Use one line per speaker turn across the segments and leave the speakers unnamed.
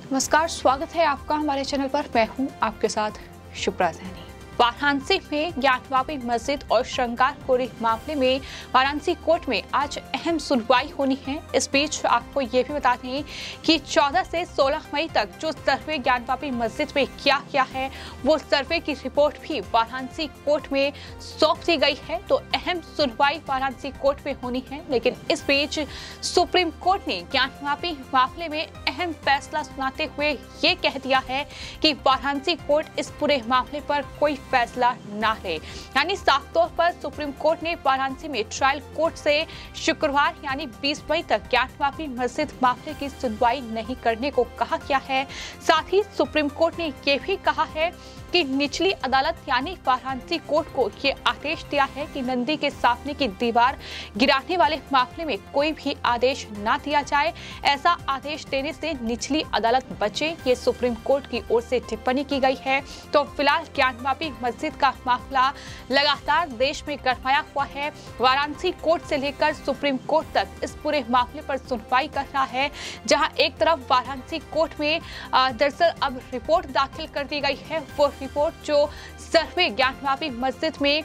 नमस्कार, स्वागत है आपका हमारे चैनल पर। मैं हूं आपके साथ शिप्रा सैनी। वाराणसी में ज्ञानवापी मस्जिद और श्रृंगारपुरी मामले में वाराणसी कोर्ट में आज अहम सुनवाई होनी है। इस बीच आपको ये भी बता दें कि 14 से 16 मई तक जो सर्वे ज्ञानवापी मस्जिद में किया गया है, वो सर्वे की रिपोर्ट भी वाराणसी कोर्ट में सौंप दी गई है। तो अहम सुनवाई वाराणसी कोर्ट में होनी है। लेकिन इस बीच सुप्रीम कोर्ट ने ज्ञानवापी मामले में अहम फैसला सुनाते हुए ये कह दिया है कि वाराणसी कोर्ट इस पूरे मामले पर कोई फैसला ना ले। यानी साफ तौर पर सुप्रीम कोर्ट ने वाराणसी में ट्रायल कोर्ट से शुक्रवार यानी 20 मई तक ज्ञानवापी मस्जिद मामले की सुनवाई नहीं करने को कहा गया है। साथ ही सुप्रीम कोर्ट ने यह भी कहा है कि निचली अदालत यानी वाराणसी कोर्ट को ये आदेश दिया है कि नंदी के सामने की दीवार गिराने वाले मामले में कोई भी आदेश ना दिया जाए। ऐसा आदेश देने से निचली अदालत बचे, ये सुप्रीम कोर्ट की ओर से टिप्पणी की गई है। तो फिलहाल ज्ञानवापी मस्जिद का मामला लगातार देश में गरमाया हुआ है। वाराणसी कोर्ट से लेकर सुप्रीम कोर्ट तक इस पूरे मामले पर सुनवाई कर रहा है। जहां एक तरफ वाराणसी कोर्ट में दरअसल अब रिपोर्ट दाखिल कर दी गई है। वो रिपोर्ट जो सर्वे ज्ञानवापी मस्जिद में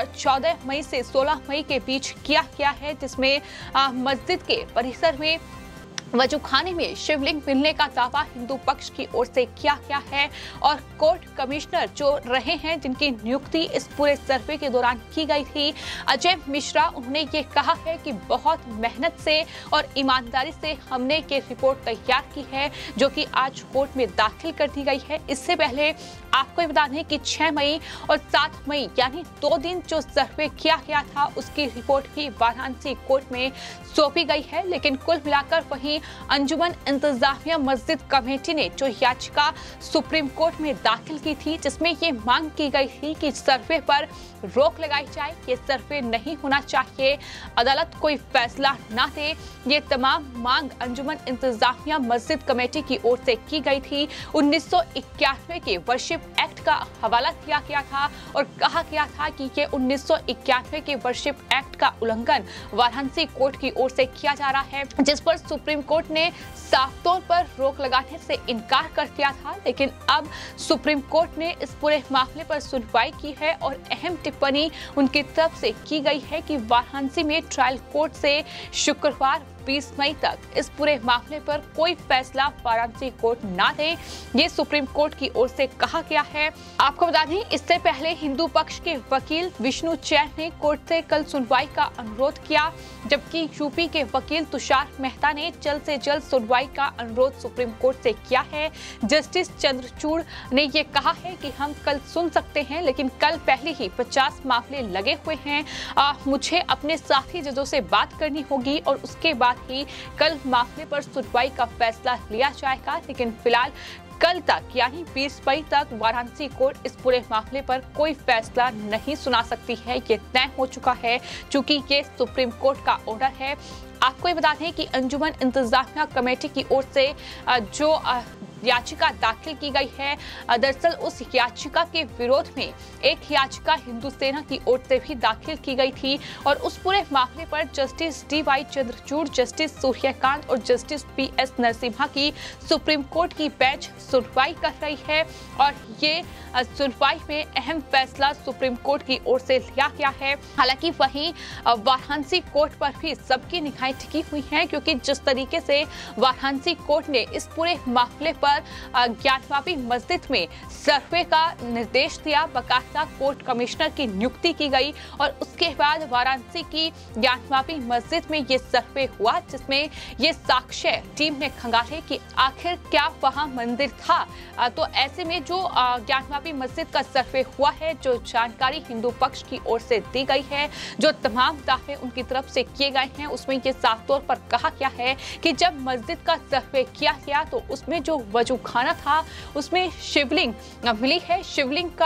14 मई से 16 मई के बीच किया गया है, जिसमें मस्जिद के परिसर में वजूखाने में शिवलिंग मिलने का दावा हिंदू पक्ष की ओर से किया गया है। और कोर्ट कमिश्नर जो रहे हैं, जिनकी नियुक्ति इस पूरे सर्वे के दौरान की गई थी, अजय मिश्रा, उन्होंने ये कहा है कि बहुत मेहनत से और ईमानदारी से हमने ये रिपोर्ट तैयार की है, जो कि आज कोर्ट में दाखिल कर दी गई है। इससे पहले आपको बता दें कि 6 मई और 7 मई यानी 2 दिन जो सर्वे किया गया था, उसकी रिपोर्ट भी वाराणसी कोर्ट में सौंपी गई है। लेकिन कुल मिलाकर वहीं अंजुमन इंतजामिया मस्जिद कमेटी ने जो याचिका सुप्रीम कोर्ट में दाखिल की थी, जिसमें ये मांग की गई थी कि सर्वे पर रोक लगाई जाए, ये सर्वे नहीं होना चाहिए, अदालत कोई फैसला ना दे। ये तमाम मांग अंजुमन इंतजामिया मस्जिद कमेटी की ओर से की गई थी। 1991 के वर्शिप एक्ट का हवाला दिया गया था और कहा गया था कि ये 1991 के वर्शिप एक्ट का उल्लंघन वाराणसी कोर्ट की ओर से किया जा रहा है, जिस पर सुप्रीम कोर्ट ने साफ तौर पर रोक लगाने से इनकार कर दिया था। लेकिन अब सुप्रीम कोर्ट ने इस पूरे मामले पर सुनवाई की है और अहम टिप्पणी उनकी तरफ से की गई है कि वाराणसी में ट्रायल कोर्ट से शुक्रवार 20 मई तक इस पूरे मामले पर कोई फैसला वाराणसी कोर्ट ना दे, ये सुप्रीम कोर्ट की ओर से कहा गया है। आपको बता दें, इससे पहले हिंदू पक्ष के वकील विष्णु चैन ने कोर्ट से कल सुनवाई का अनुरोध किया, जबकि यूपी के वकील तुषार मेहता ने जल्द से जल्द सुनवाई का अनुरोध सुप्रीम कोर्ट से किया है। जस्टिस चंद्रचूड़ ने ये कहा है कि हम कल सुन सकते हैं, लेकिन कल पहले ही 50 मामले लगे हुए हैं। मुझे अपने साथी जजों से बात करनी होगी और उसके बाद ही कल मामले पर सुनवाई का फैसला लिया जाएगा। लेकिन फिलहाल कल तक यानी 20 मई तक वाराणसी कोर्ट इस पूरे मामले पर कोई फैसला नहीं सुना सकती है। ये तय हो चुका है, चूंकि ये सुप्रीम कोर्ट का ऑर्डर है। आपको ये बता दें कि अंजुमन इंतजामिया कमेटी की ओर से जो याचिका दाखिल की गई है, दरअसल उस याचिका के विरोध में एक याचिका हिंदू सेना की ओर से भी दाखिल की गई थी। और उस पूरे मामले पर justice DY Chandrachud, justice Suryakant और जस्टिस PS नरसिम्हा की सुप्रीम कोर्ट की बेंच सुनवाई कर रही है। और ये सुनवाई में अहम फैसला सुप्रीम कोर्ट की ओर से लिया गया है। हालांकि वहीं वाराणसी कोर्ट पर भी सबकी निगाहें टिकी हुई हैं, क्योंकि जिस तरीके से वाराणसी कोर्ट ने इस पूरे मामले पर ज्ञानवापी मस्जिद में सर्वे का निर्देश दिया, बकायदा कोर्ट कमिश्नर की नियुक्ति की गई और उसके बाद वाराणसी की ज्ञानवापी मस्जिद में ये सर्वे हुआ, जिसमें ये साक्ष्य टीम ने खंगाले कि आखिर क्या वहां मंदिर था। तो ऐसे में जो ज्ञानवापी मस्जिद का सर्वे हुआ है, जो जानकारी हिंदू पक्ष की ओर से दी गई है, जो तमाम दावे उनकी तरफ से किए गए हैं, उसमें ये साफ तौर पर कहा गया है कि जब मस्जिद का सर्वे किया गया तो उसमें जो वजूखाना था, उसमें शिवलिंग मिली है। शिवलिंग का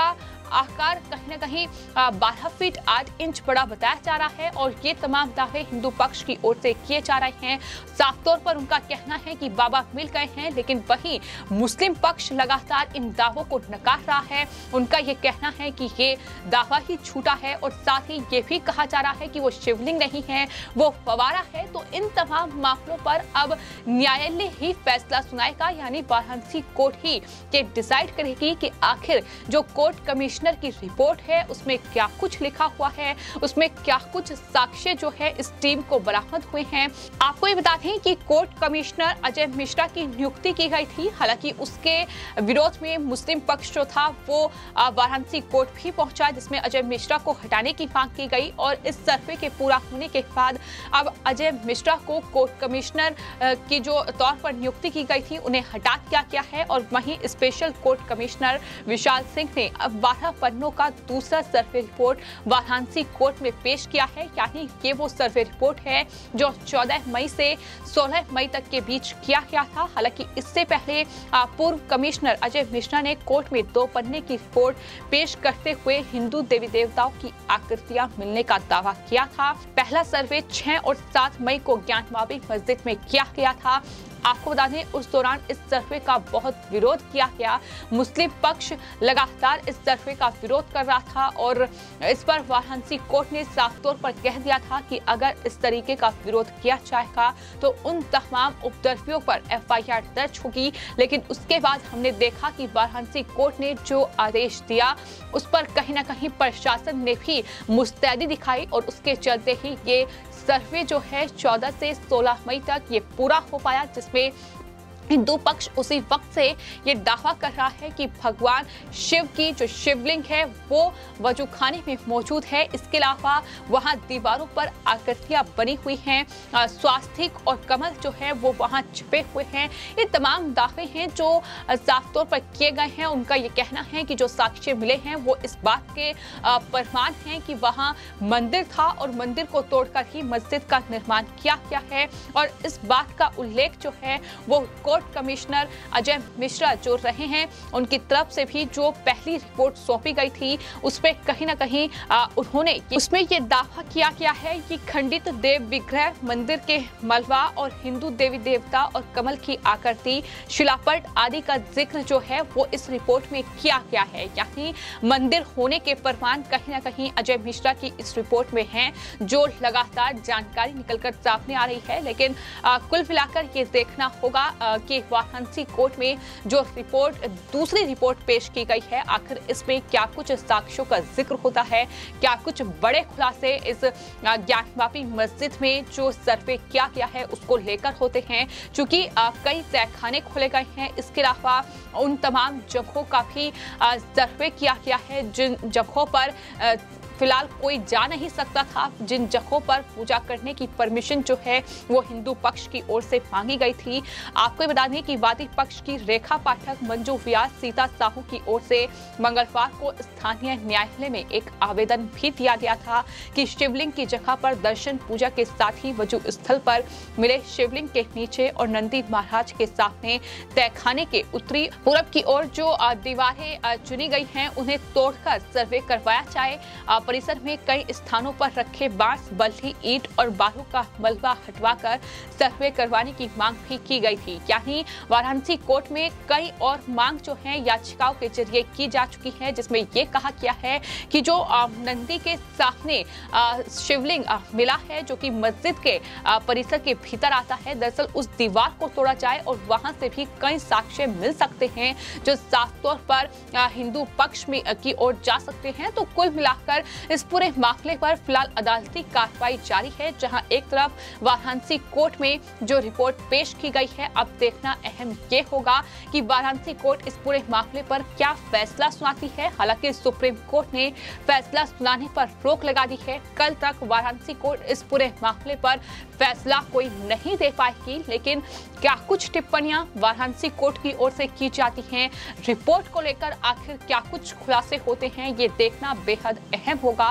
आकार कहीं न कहीं 12 फीट 8 इंच बड़ा बताया जा रहा है और ये तमाम दावे हिंदू पक्ष की ओर से किए जा रहे हैं। साफ तौर पर उनका कहना है कि बाबा मिल गए हैं, लेकिन वहीं मुस्लिम पक्ष लगातार इन दावों को नकार रहा है। उनका ये कहना है कि ये दावा ही झूठा है और साथ ही ये भी कहा जा रहा है कि वो शिवलिंग नहीं है, वो फवारा है। तो इन तमाम मामलों पर अब न्यायालय ही फैसला सुनाएगा, यानी वाराणसी कोर्ट ही ये डिसाइड करेगी कि आखिर जो कोर्ट कमिश्नर की रिपोर्ट है उसमें क्या कुछ लिखा हुआ है, उसमें क्या कुछ साक्ष्य जो है इस टीम को बरामद हुए हैं। आपको ये बता दें कि कोर्ट कमिश्नर अजय मिश्रा की नियुक्ति की गई थी। हालांकि उसके विरोध में मुस्लिम पक्ष जो था वो वाराणसी कोर्ट भी पहुंचा, जिसमें अजय मिश्रा को हटाने की मांग की गई और इस सर्वे के पूरा होने के बाद अब अजय मिश्रा को कोर्ट कमिश्नर की जो तौर पर नियुक्ति की गई थी उन्हें हटा दिया गया है। और वहीं special court commissioner Vishal Singh ने अब 12 पन्नों का दूसरा सर्वे रिपोर्ट वाराणसी कोर्ट में पेश किया है। यानी ये वो सर्वे रिपोर्ट है जो 14 मई से 16 मई तक के बीच किया गया था। हालांकि इससे पहले पूर्व कमिश्नर अजय मिश्रा ने कोर्ट में 2 पन्ने की रिपोर्ट पेश करते हुए हिंदू देवी देवताओं की आकृतियां मिलने का दावा किया था। पहला सर्वे 6 और 7 मई को ज्ञानवापी मस्जिद में किया गया था। आपको बता दें उस दौरान इस सर्वे का बहुत विरोध किया गया। मुस्लिम पक्ष लगातार इस सर्वे का विरोध कर रहा था और इस पर वाराणसी कोर्ट ने साफ तौर पर कह दिया था कि अगर इस तरीके का विरोध किया जाएगा तो उन तमाम उपद्रवियों पर FIR दर्ज होगी। लेकिन उसके बाद हमने देखा कि वाराणसी कोर्ट ने जो आदेश दिया उस पर कहीं ना कहीं प्रशासन ने भी मुस्तैदी दिखाई और उसके चलते ही ये सर्वे जो है 14 से 16 मई तक ये पूरा हो पाया, जिसमें हिंदू पक्ष उसी वक्त से ये दावा कर रहा है कि भगवान शिव की जो शिवलिंग है वो वजूखाने में मौजूद है। इसके अलावा वहां दीवारों पर आकृतियां बनी हुई हैं, स्वास्तिक और कमल जो है वो वहां छिपे हुए हैं। ये तमाम दावे हैं जो साफ तौर पर किए गए हैं। उनका ये कहना है कि जो साक्ष्य मिले हैं वो इस बात के प्रमाण हैं कि वहां मंदिर था और मंदिर को तोड़कर ही मस्जिद का निर्माण किया गया है। और इस बात का उल्लेख जो है वो कोर्ट कमिश्नर अजय मिश्रा जो रहे हैं उनकी तरफ से भी जो पहली रिपोर्ट सौंपी गई थी उस पे कहीं ना कहीं उन्होंने उसमें ये दावा किया गया है कि खंडित देव विग्रह, मंदिर के मलबा और हिंदू देवी देवता और कमल की आकृति, शिलापट आदि का जिक्र जो है वो इस रिपोर्ट में किया गया है। यानी मंदिर होने के प्रमाण कहीं ना कहीं अजय मिश्रा की इस रिपोर्ट में है, जो लगातार जानकारी निकलकर सामने आ रही है। लेकिन कुल मिलाकर ये देखना होगा कि वाराणसी कोर्ट में जो रिपोर्ट दूसरी रिपोर्ट पेश की गई है आखिर इसमें क्या कुछ साक्ष्यों का जिक्र होता है, क्या कुछ बड़े खुलासे इस ज्ञानवापी मस्जिद में जो सर्वे किया गया है उसको लेकर होते हैं। चूंकि कई तहखाने खोले गए हैं, इसके अलावा उन तमाम जगहों का भी सर्वे किया गया है जिन जगहों पर फिलहाल कोई जा नहीं सकता था, जिन जगहों पर पूजा करने की परमिशन जो है वो हिंदू पक्ष की ओर से मांगी गई थी। आपको बता दें कि वादी पक्ष की रेखा पाठक मंजू व्यास सीता साहू की ओर से मंगलवार को स्थानीय न्यायालय में एक आवेदन भी दिया गया था कि शिवलिंग की जगह पर दर्शन पूजा के साथ ही वजू स्थल पर मिले शिवलिंग के नीचे और नंदी महाराज के सामने तहखाने के उत्तरी पूरब की ओर जो दीवारें चुनी गई हैं उन्हें तोड़कर सर्वे करवाया जाए। परिसर में कई स्थानों पर रखे बांस, बल्ली, ईंट और बालू का मलबा हटवाकर सर्वे करवाने की मांग भी की गई थी। यानी वाराणसी कोर्ट में कई और मांग जो है याचिकाओं के जरिए की जा चुकी है, जिसमें ये कहा गया है कि जो नंदी के सामने शिवलिंग मिला है जो कि मस्जिद के परिसर के भीतर आता है, दरअसल उस दीवार को तोड़ा जाए और वहां से भी कई साक्ष्य मिल सकते हैं जो साफ तौर पर हिंदू पक्ष में की ओर जा सकते हैं। तो कुल मिलाकर इस पूरे मामले पर फिलहाल अदालती कार्रवाई जारी है, जहां एक तरफ वाराणसी कोर्ट में जो रिपोर्ट पेश की गई है, अब देखना अहम ये होगा कि वाराणसी कोर्ट इस पूरे मामले पर क्या फैसला सुनाती है। हालांकि सुप्रीम कोर्ट ने फैसला सुनाने पर रोक लगा दी है। कल तक वाराणसी कोर्ट इस पूरे मामले पर फैसला कोई नहीं दे पाएगी, लेकिन क्या कुछ टिप्पणियां वाराणसी कोर्ट की ओर से की जाती हैं, रिपोर्ट को लेकर आखिर क्या कुछ खुलासे होते हैं, ये देखना बेहद अहम होगा।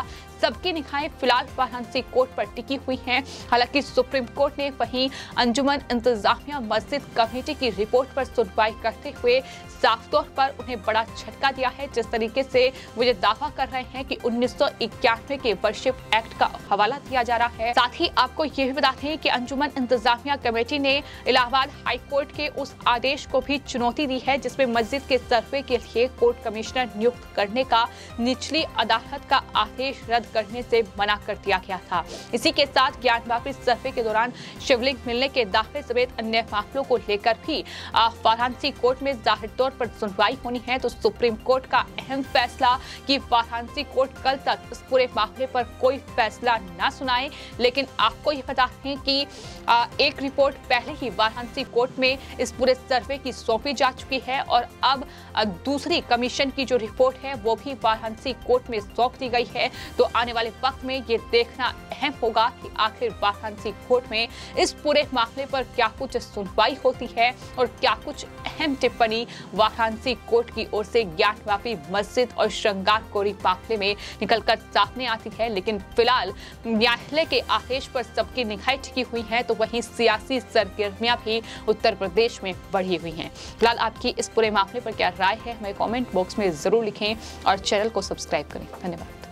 सबकी निगाहें फिलहाल वाराणसी कोर्ट पर टिकी हुई हैं। हालांकि सुप्रीम कोर्ट ने वहीं अंजुमन इंतजामिया मस्जिद कमेटी की रिपोर्ट पर सुनवाई करते हुए साफ तौर पर उन्हें बड़ा झटका दिया है। जिस तरीके से वो ये दावा कर रहे हैं कि 1991 के वर्शिप एक्ट का हवाला दिया जा रहा है। साथ ही आपको ये भी बताते हैं कि अंजुमन इंतजामिया कमेटी ने इलाहाबाद हाई कोर्ट के उस आदेश को भी चुनौती दी है जिसमें मस्जिद के सर्वे के लिए कोर्ट कमिश्नर नियुक्त करने का निचली अदालत का आदेश रद्द करने से मना कर दिया गया था। इसी के साथ ज्ञानवापी सर्वे के दौरान शिवलिंग मिलने के दावे समेत अन्य मामलों को लेकर भी वाराणसी कोर्ट में जाहिर तौर पर सुनवाई होनी है। तो सुप्रीम कोर्ट का अहम फैसला कि वाराणसी कोर्ट कल तक इस पूरे मामले पर कोई फैसला न सुनाए, लेकिन आपको ये पता है कि एक रिपोर्ट पहले ही वाराणसी कोर्ट में इस पूरे सर्वे की सौंपी जा चुकी है और अब दूसरी कमीशन की जो रिपोर्ट है वो भी वाराणसी कोर्ट में सौंप दी गई है। तो आने वाले वक्त में ये देखना अहम होगा कि आखिर वाराणसी कोर्ट में इस पूरे मामले पर क्या कुछ सुनवाई होती है और क्या कुछ अहम टिप्पणी वाराणसी कोर्ट की ओर से ज्ञानवापी मस्जिद और श्रृंगारकोरी मामले में निकलकर सामने आती है। लेकिन फिलहाल न्यायालय के आदेश पर सबकी निगाहें टिकी हुई हैं, तो वहीं सियासी सरगर्मियां भी उत्तर प्रदेश में बढ़ी हुई हैं। फिलहाल आपकी इस पूरे मामले पर क्या राय है हमें कमेंट बॉक्स में जरूर लिखें और चैनल को सब्सक्राइब करें। धन्यवाद।